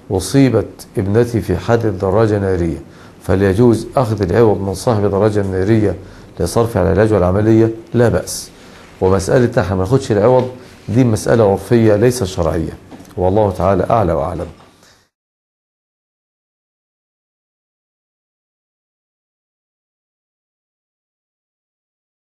أصيبت ابنتي في حادث دراجة نارية، فهل يجوز أخذ العوض من صاحب الدراجة النارية لصرف على العلاج والعملية؟ لا بأس. ومسألة نحن ما ناخدش العوض دي مسألة عرفية ليس شرعية، والله تعالى أعلى وأعلم.